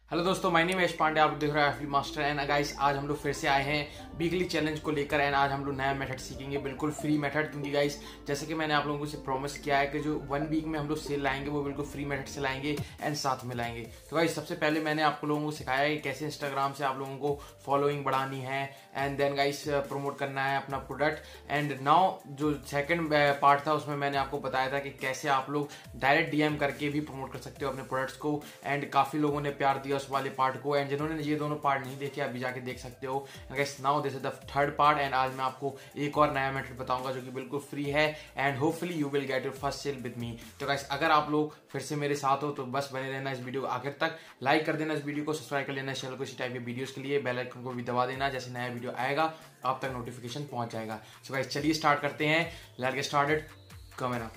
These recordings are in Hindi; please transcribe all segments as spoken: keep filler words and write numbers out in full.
हेलो दोस्तों, माय नेम है यश पांडे। आप देख रहे हैं एफली मास्टर एंड गाइस, आज हम लोग फिर से आए हैं वीकली चैलेंज को लेकर। एंड आज हम लोग नया मेथड सीखेंगे, बिल्कुल फ्री मेथड। क्योंकि गाइस जैसे कि मैंने आप लोगों से प्रॉमिस किया है कि जो वन वीक में हम लोग सेल लाएंगे वो बिल्कुल फ्री मेथड से लाएंगे एंड साथ में लाएंगे। तो गाइस सबसे पहले मैंने आप लोगों को सिखाया है कि कैसे इंस्टाग्राम से आप लोगों को फॉलोइंग बढ़ानी है एंड देन गाइस प्रमोट करना है अपना प्रोडक्ट। एंड नाउ जो सेकंड पार्ट था उसमें मैंने आपको बताया था कि कैसे आप लोग डायरेक्ट डीएम करके भी प्रमोट कर सकते हो अपने प्रोडक्ट्स को। एंड काफी लोगों ने प्यार दिया उस वाले पार्ट को। एंड जिन्होंने ये दोनों पार्ट नहीं देखे अभी जाके देख सकते हो। Guys now this is the third part and आज मैं आपको एक और नया मेथड बताऊंगा जो कि बिल्कुल फ्री है and hopefully you will get your first sale with me. तो गाइस अगर आप लोग फिर से मेरे साथ हो तो बस बने रहना इस वीडियो को आखिर तक, लाइक कर देना इस वीडियो को, सब्सक्राइब कर लेना चैनल को इसी टाइप के वीडियोस के लिए, बेल आइकन को भी दबा देना, जैसे नया वीडियो आएगा आप तक नोटिफिकेशन पहुंच जाएगा। सो गाइस चलिए स्टार्ट करते हैं, let's get started, come on.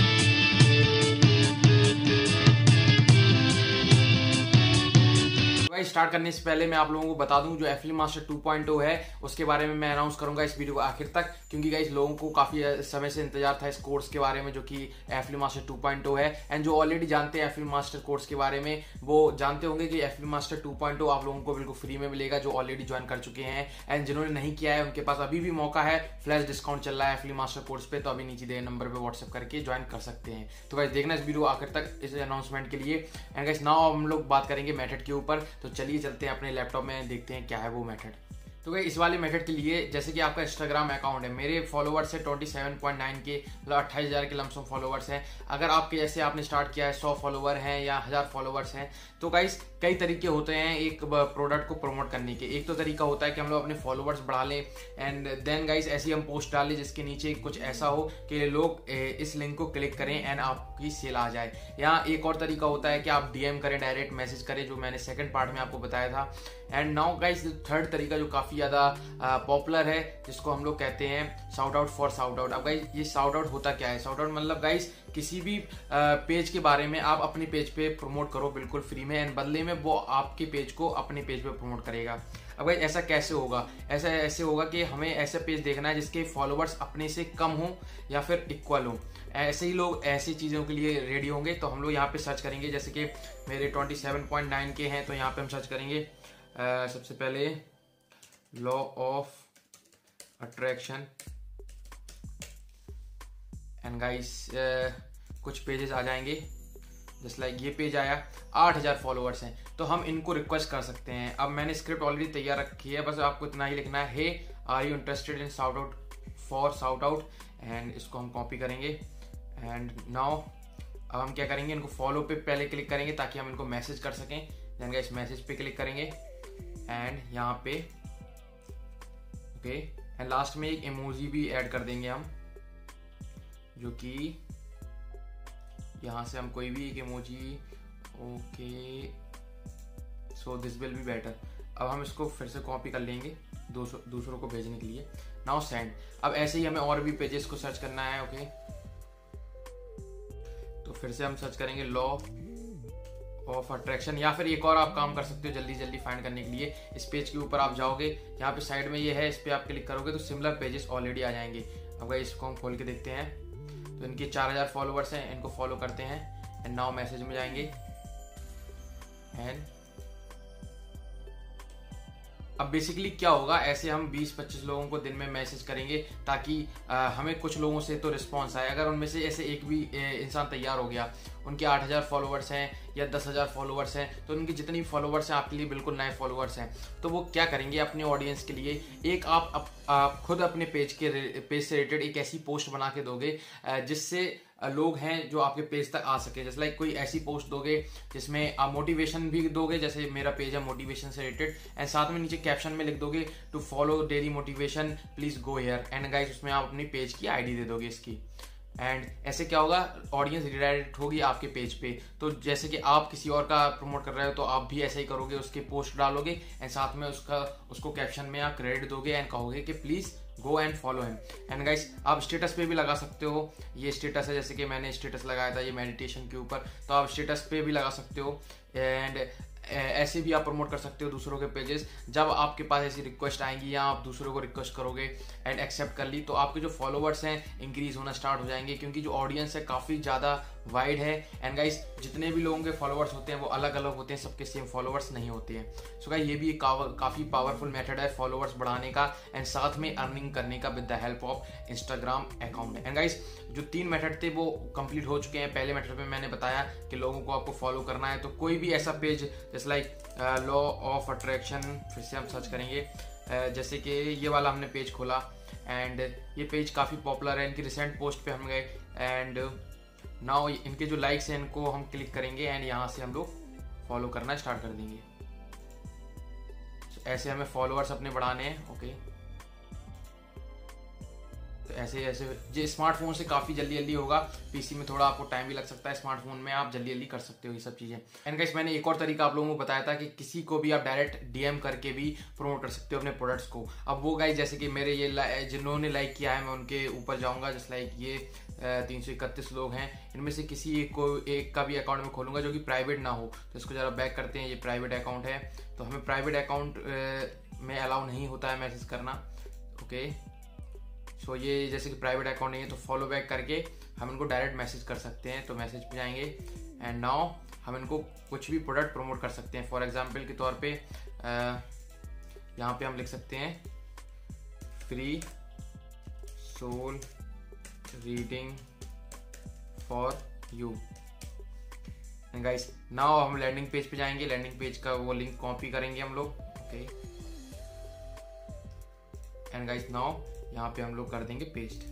Start करने से पहले मैं आप लोगों को बता दूं जो Affiliate Master two point O है उसके बारे में मैं अनाउंस करूंगा इस वीडियो को आखिर तक। क्योंकि गाइस लोगों को काफी समय से इंतजार था इस कोर्स के बारे में जो कि Affiliate Master two point O है। एंड जो ऑलरेडी जानते हैं एफिलिएट मास्टर कोर्स के बारे में वो जानते होंगे कि Affiliate Master two point O आप लोगों को बिल्कुल फ्री में मिलेगा जो ऑलरेडी ज्वाइन कर चुके हैं। एंड जिन्होंने नहीं किया है उनके पास अभी भी मौका है, फ्लैश डिस्काउंट चल रहा है एफिलिएट मास्टर कोर्स पे, तो अभी नीचे दिए नंबर पे व्हाट्सएप करके ज्वाइन कर सकते हैं। तो गाइस देखना इस वीडियो आखिर तक इस अनाउंसमेंट के लिए। एंड गाइस नाउ हम लोग बात करेंगे मेथड के ऊपर, तो चलिए चलते हैं अपने लैपटॉप में, देखते हैं क्या है वो मेथड। तो भाई इस वाले मेथड के लिए जैसे कि आपका इंस्टाग्राम अकाउंट है, मेरे फॉलोवर्स है सत्ताईस पॉइंट नौ के, मतलब अट्ठाईस हजार के लमसम फॉलोवर्स हैं। अगर आपके जैसे आपने स्टार्ट किया है सौ फॉलोवर हैं या हजार फॉलोवर्स हैं, तो गाइस कई तरीके होते हैं एक प्रोडक्ट को प्रमोट करने के। एक तो तरीका होता है कि हम लोग अपने फॉलोवर्स बढ़ा लें एंड देन गाइस ऐसी हम पोस्ट डालें जिसके नीचे कुछ ऐसा हो कि लोग इस लिंक को क्लिक करें एंड आपकी सेल आ जाए। या एक और तरीका होता है कि आप डीएम करें, डायरेक्ट मैसेज करें, जो मैंने सेकंड पार्ट में आपको बताया था। एंड नाउ गाइस थर्ड तरीका जो काफी ज्यादा पॉपुलर है जिसको हम लोग कहते हैं shout out for shout out. अब गाइस ये शाउट आउट होता क्या है? शाउट आउट मतलब गाइस किसी भी पेज के बारे में आप अपने पेज पे प्रमोट करो बिल्कुल फ्री में एंड बदले में वो आपके पेज को अपने पेज पे प्रमोट करेगा। अब गाइस ऐसा कैसे होगा? ऐसा ऐसे होगा कि हमें ऐसा पेज देखना है जिसके फॉलोवर्स अपने से कम हो या फिर इक्वल हो। ऐसे ही लोग ऐसी चीज़ों के लिए रेडी होंगे। तो हम लोग यहाँ पे सर्च करेंगे, जैसे कि मेरे सत्ताईस पॉइंट नौ के हैं तो यहाँ पे हम सर्च करेंगे Uh, सबसे पहले law of attraction and guys कुछ पेजेस आ जाएंगे, जस्ट लाइक ये पेज आया, आठ हजार फॉलोअर्स हैं तो हम इनको रिक्वेस्ट कर सकते हैं। अब मैंने स्क्रिप्ट ऑलरेडी तैयार रखी है, बस आपको इतना ही लिखना है, hey are you interested in shout out for shout out, and इसको हम कॉपी करेंगे। एंड नाउ अब हम क्या करेंगे, इनको फॉलो पे पहले क्लिक करेंगे ताकि हम इनको मैसेज कर सकें। देन गाइस मैसेज पे क्लिक करेंगे एंड यहाँ पे ओके एंड लास्ट में एक इमोजी भी ऐड कर देंगे हम, जो कि यहाँ से हम कोई भी एक emoji, okay so this will be better. अब हम इसको फिर से कॉपी कर लेंगे दूसरों दूसरों को भेजने के लिए। Now send. अब ऐसे ही हमें और भी पेजेस को सर्च करना है, ओके तो फिर से हम सर्च करेंगे लॉ ऑफ अट्रैक्शन, या फिर एक और आप काम कर सकते हो जल्दी जल्दी फाइंड करने के लिए। इस पेज के ऊपर आप जाओगे, यहाँ पे साइड में ये है, इस पे आप क्लिक करोगे तो सिमिलर पेजेस ऑलरेडी आ जाएंगे। अब गाइस इसको हम खोल के देखते हैं, तो इनके चार हजार फॉलोवर्स हैं, इनको फॉलो करते हैं एंड नाउ मैसेज में जाएंगे एंड अब बेसिकली क्या होगा, ऐसे हम बीस पच्चीस लोगों को दिन में मैसेज करेंगे ताकि आ, हमें कुछ लोगों से तो रिस्पांस आए। अगर उनमें से ऐसे एक भी इंसान तैयार हो गया, उनके आठ हजार फॉलोवर्स हैं या दस हजार फॉलोवर्स हैं, तो उनकी जितनी फॉलोवर्स हैं आपके लिए बिल्कुल नए फॉलोवर्स हैं, तो वो क्या करेंगे अपने ऑडियंस के लिए एक आप, आप, आप खुद अपने पेज के पेज से रिलेटेड एक ऐसी पोस्ट बना के दोगे जिससे लोग हैं जो आपके पेज तक आ सके। जैसे लाइक कोई ऐसी पोस्ट दोगे जिसमें आप मोटिवेशन भी दोगे, जैसे मेरा पेज है मोटिवेशन से रिलेटेड, एंड साथ में नीचे कैप्शन में लिख दोगे to follow daily motivation please go here, and guys उसमें आप अपनी पेज की आईडी दे दोगे इसकी। एंड ऐसे क्या होगा, ऑडियंस रिडायरेक्ट होगी आपके पेज पे। तो जैसे कि आप किसी और का प्रमोट कर रहे हो तो आप भी ऐसे ही करोगे, उसके पोस्ट डालोगे एंड साथ में उसका उसको कैप्शन में आप क्रेडिट दोगे एंड कहोगे कि please go and follow him. And guys आप स्टेटस पे भी लगा सकते हो, ये स्टेटस है, जैसे कि मैंने स्टेटस लगाया था ये मेडिटेशन के ऊपर, तो आप स्टेटस पे भी लगा सकते हो। एंड ऐसे भी आप प्रमोट कर सकते हो दूसरों के पेजेस। जब आपके पास ऐसी रिक्वेस्ट आएंगी या आप दूसरों को रिक्वेस्ट करोगे एंड एक्सेप्ट कर ली, तो आपके जो फॉलोवर्स हैं इंक्रीज होना स्टार्ट हो जाएंगे, क्योंकि जो ऑडियंस है काफ़ी ज़्यादा वाइड है। एंड गाइस जितने भी लोगों के फॉलोअर्स होते हैं वो अलग अलग होते हैं, सबके सेम फॉलोअर्स नहीं होते हैं। सो गाइस ये भी एक काफ़ी पावरफुल मेथड है फॉलोअर्स बढ़ाने का एंड साथ में अर्निंग करने का with the help of Instagram account. And guys जो तीन मेथड थे वो कंप्लीट हो चुके हैं। पहले मेथड में मैंने बताया कि लोगों को आपको फॉलो करना है, तो कोई भी ऐसा पेज जैसे लाइक लॉ ऑफ अट्रैक्शन, फिर से हम सर्च करेंगे, uh, जैसे कि ये वाला हमने पेज खोला एंड ये पेज काफ़ी पॉपुलर है। इनकी रिसेंट पोस्ट पे हम गए एंड नाउ इनके जो लाइक्स हैं इनको हम क्लिक करेंगे एंड यहाँ से हम लोग फॉलो करना स्टार्ट कर देंगे। so, ऐसे हमें फॉलोअर्स अपने बढ़ाने हैं। Okay okay. तो ऐसे ऐसे ये स्मार्टफोन से काफ़ी जल्दी जल्दी होगा, पीसी में थोड़ा आपको टाइम भी लग सकता है, स्मार्टफोन में आप जल्दी जल्दी कर सकते हो ये सब चीज़ें। एंड गाइस मैंने एक और तरीका आप लोगों को बताया था कि किसी को भी आप डायरेक्ट डीएम करके भी प्रमोट कर सकते हो अपने प्रोडक्ट्स को। अब वो गाइस जैसे कि मेरे ये जिन्होंने लाइक किया है मैं उनके ऊपर जाऊँगा, जैसे लाइक ये तीन सौ इकतीस लोग हैं, इनमें से किसी एक को एक का भी अकाउंट में खोलूँगा जो कि प्राइवेट ना हो। तो इसको ज़रा बैक करते हैं, ये प्राइवेट अकाउंट है तो हमें प्राइवेट अकाउंट में अलाउ नहीं होता है मैसेज करना। ओके सो so, ये जैसे कि प्राइवेट अकाउंट नहीं है तो फॉलो बैक करके हम इनको डायरेक्ट मैसेज कर सकते हैं। तो मैसेज पे जाएंगे एंड नाउ हम इनको कुछ भी प्रोडक्ट प्रमोट कर सकते हैं। फॉर एग्जांपल के तौर पे यहाँ पे हम लिख सकते हैं free soul reading for you. And guys now हम लैंडिंग पेज पे जाएंगे, लैंडिंग पेज का वो लिंक कॉपी करेंगे हम लोग। ओके एंड गाइस नाउ यहाँ पे हम लोग कर देंगे पेस्ट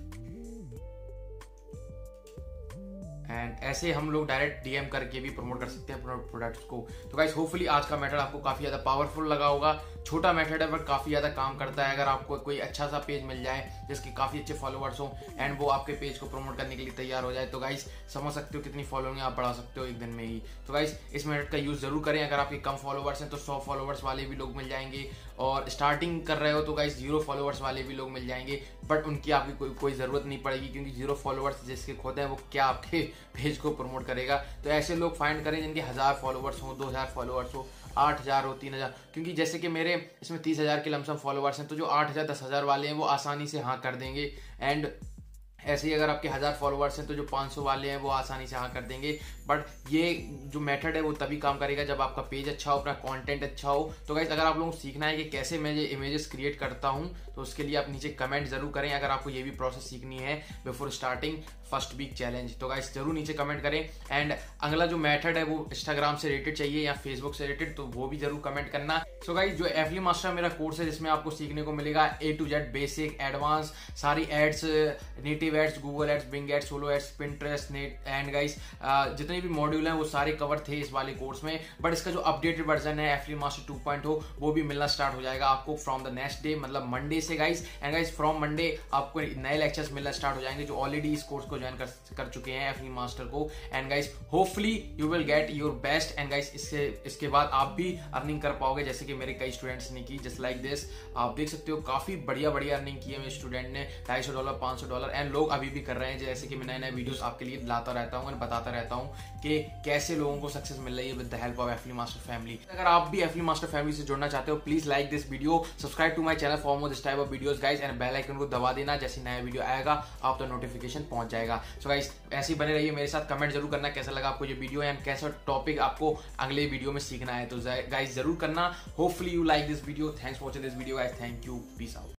एंड ऐसे हम लोग डायरेक्ट डीएम करके भी प्रमोट कर सकते हैं प्रोडक्ट्स को। तो गाइस होपफुली आज का मेथड आपको काफ़ी ज़्यादा पावरफुल लगा होगा। छोटा मेथड है पर काफ़ी ज़्यादा काम करता है। अगर आपको कोई अच्छा सा पेज मिल जाए जिसके काफ़ी अच्छे फॉलोअर्स हो एंड वो आपके पेज को प्रमोट करने के लिए तैयार हो जाए तो गाइस समझ सकते हो कितनी फॉलोइंग आप बढ़ा सकते हो एक दिन में ही। तो गाइस इस मेथड का यूज़ जरूर करें। अगर आपके कम फॉलोअर्स हैं तो सौ फॉलोअर्स वाले भी लोग मिल जाएंगे और स्टार्टिंग कर रहे हो तो गाइस जीरो फॉलोअर्स वाले भी लोग मिल जाएंगे, बट उनकी आपकी कोई कोई ज़रूरत नहीं पड़ेगी क्योंकि जीरो फॉलोअर्स जिसके खुद हैं वो क्या आपके पेज को प्रमोट करेगा। तो ऐसे लोग फाइंड करें जिनके हज़ार फॉलोअर्स हो, दो हज़ार फॉलोअर्स हो, आठ हज़ार हो, तीन हज़ार, क्योंकि जैसे कि मेरे इसमें तीस हज़ार के लमसम फॉलोअर्स हैं तो जो आठ हज़ार दस हज़ार वाले हैं वो आसानी से हाँ कर देंगे। एंड ऐसे ही अगर आपके हज़ार फॉलोअर्स हैं तो जो पाँच सौ वाले हैं वो आसानी से हाँ कर देंगे। बट ये जो मेथड है वो तभी काम करेगा जब आपका पेज अच्छा हो, अपना कंटेंट अच्छा हो। तो गाइस अगर आप लोगों को सीखना है कि कैसे मैं ये इमेजेस क्रिएट करता हूँ तो उसके लिए आप नीचे कमेंट जरूर करें। अगर आपको ये भी प्रोसेस सीखनी है before starting first week challenge तो गाइस जरूर नीचे कमेंट करें। एंड अगला जो मेथड है वो इंस्टाग्राम से रिलेटेड चाहिए या फेसबुक से रिलेटेड तो वो भी जरूर कमेंट करना। सो गाइस जो एफली मास्टर मेरा कोर्स है जिसमें आपको सीखने को मिलेगा A to Z basic advance सारी ads, native ads, Google ads, Bing ads, solo ads, Pinterest, net and guys जितने भी मॉड्यूल हैं वो सारे कवर थे इस वाले कोर्स में। बट इसका जो अपडेटेड वर्जन है Affiliate Master two point O वो भी मिलना स्टार्ट हो जाएगा आपको फ्रॉम द नेक्स्ट डे, मतलब मंडे से guys. And guys from Monday आपको नए लेक्चर्स मिलना स्टार्ट हो जाएंगे जो ऑलरेडी इस कोर्स को ज्वाइन कर, कर चुके हैं एफली मास्टर को। And guys hopefully you will get your best. And guys इससे इसके बाद आप भी अर्निंग कर पाओगे जैसे कि मेरे कई स्टूडेंट्स ने की, जस्ट लाइक दिस। आप देख सकते हो काफी बढ़िया बढ़िया अर्निंग की है मेरे स्टूडेंट ने, ढाई सौ डॉलर, पाँच सौ डॉलर। एंड लोग अभी भी कर रहे हैं जैसे कि मैं नए नए वीडियोस आपके लिए लाता रहता हूँ, बताता रहता हूँ कि कैसे लोगों को सक्सेस मिल रही है with the help of Affiliate Master family. अगर आप भी एफली मास्टर फैमिली से जुड़ना चाहते हो please like this video, subscribe to my channel for more this type of videos guys and bell icon को दबा देना, जैसे नया वीडियो आएगा आप तो नोटिफिकेशन पहुंच जाएगा। सो गाइस ऐसे ही बने रहिए मेरे साथ, कमेंट जरूर करना कैसा लगा आपको ये वीडियो एंड कैसा टॉपिक आपको अगले वीडियो में सीखना है तो गाइस जरूर करना। Hopefully you like this video. Thanks for watching this video guys, thank you, peace out.